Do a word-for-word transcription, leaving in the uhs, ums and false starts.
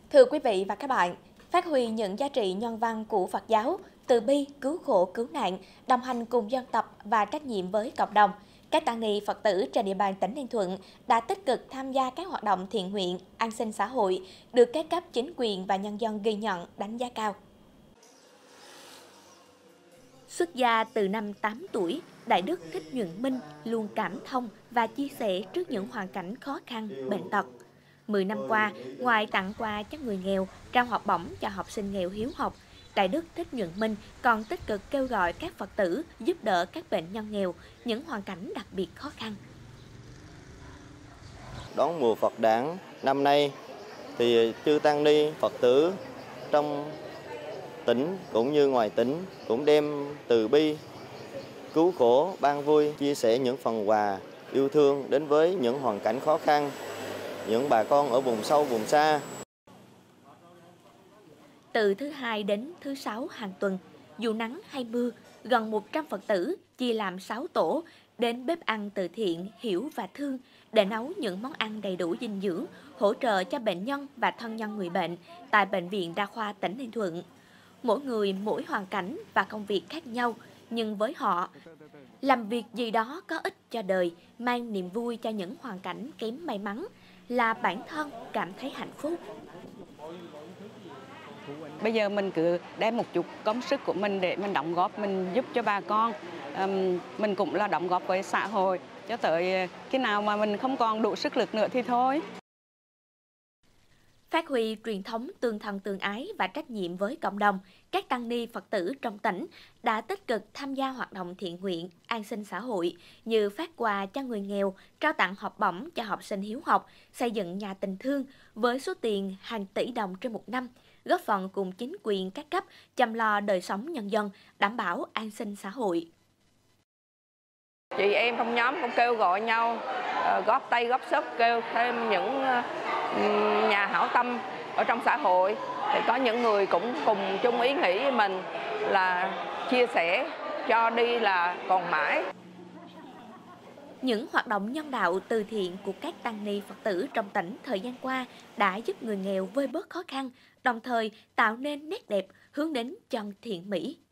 Thưa quý vị và các bạn, phát huy những giá trị nhân văn của Phật giáo, từ bi, cứu khổ, cứu nạn, đồng hành cùng dân tộc và trách nhiệm với cộng đồng, các tăng ni Phật tử trên địa bàn tỉnh Ninh Thuận đã tích cực tham gia các hoạt động thiện nguyện, an sinh xã hội, được các cấp chính quyền và nhân dân ghi nhận, đánh giá cao. Xuất gia từ năm tám tuổi, Đại Đức Thích Nhuận Minh luôn cảm thông và chia sẻ trước những hoàn cảnh khó khăn, bệnh tật. Mười năm qua, ngoài tặng quà cho người nghèo, trao học bổng cho học sinh nghèo hiếu học, Đại Đức Thích Nhuận Minh còn tích cực kêu gọi các Phật tử giúp đỡ các bệnh nhân nghèo, những hoàn cảnh đặc biệt khó khăn. Đón mùa Phật đản năm nay thì chư tăng ni Phật tử trong tỉnh cũng như ngoài tỉnh cũng đem từ bi, cứu khổ, ban vui, chia sẻ những phần quà yêu thương đến với những hoàn cảnh khó khăn, những bà con ở vùng sâu, vùng xa. Từ thứ hai đến thứ sáu hàng tuần, dù nắng hay mưa, gần một trăm Phật tử chia làm sáu tổ đến bếp ăn từ thiện, hiểu và thương để nấu những món ăn đầy đủ dinh dưỡng, hỗ trợ cho bệnh nhân và thân nhân người bệnh tại Bệnh viện Đa khoa tỉnh Ninh Thuận. Mỗi người mỗi hoàn cảnh và công việc khác nhau, nhưng với họ, làm việc gì đó có ích cho đời, mang niềm vui cho những hoàn cảnh kém may mắn là bản thân cảm thấy hạnh phúc. Bây giờ mình cứ đem một chút công sức của mình để mình đóng góp, mình giúp cho bà con. Um, mình cũng là đóng góp với xã hội, cho tới khi nào mà mình không còn đủ sức lực nữa thì thôi. Phát huy truyền thống tương thân tương ái và trách nhiệm với cộng đồng, các tăng ni Phật tử trong tỉnh đã tích cực tham gia hoạt động thiện nguyện, an sinh xã hội như phát quà cho người nghèo, trao tặng học bổng cho học sinh hiếu học, xây dựng nhà tình thương với số tiền hàng tỷ đồng trên một năm, góp phần cùng chính quyền các cấp chăm lo đời sống nhân dân, đảm bảo an sinh xã hội. Chị em trong nhóm cũng kêu gọi nhau góp tay góp sức, kêu thêm những nhà hảo tâm ở trong xã hội, thì có những người cũng cùng chung ý nghĩ với mình là chia sẻ cho đi là còn mãi. Những hoạt động nhân đạo từ thiện của các tăng ni Phật tử trong tỉnh thời gian qua đã giúp người nghèo vơi bớt khó khăn, đồng thời tạo nên nét đẹp hướng đến chân thiện mỹ.